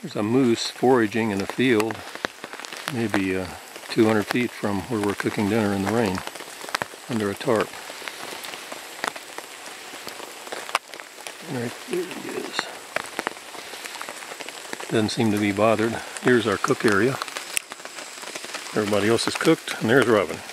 There's a moose foraging in a field, maybe 200 feet from where we're cooking dinner in the rain, under a tarp. Right there he is. Doesn't seem to be bothered. Here's our cook area. Everybody else is cooked, and there's Robin.